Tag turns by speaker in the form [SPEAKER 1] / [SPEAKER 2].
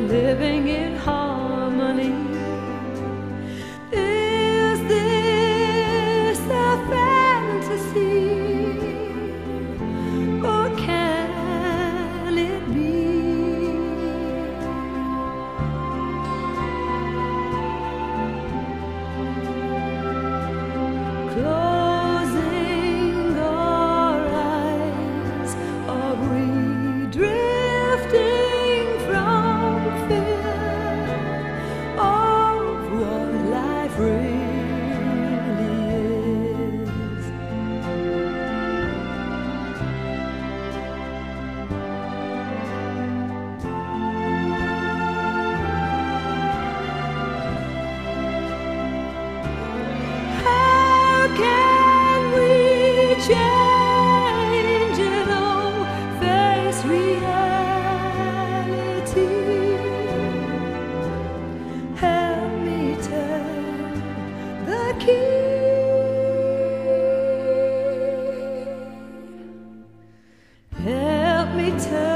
[SPEAKER 1] living in harmony. Is this a fantasy, or can it be? Closing our eyes, are we drifting from fear of what life really is? How can we change it all, face reality? Help me turn the key. Help me turn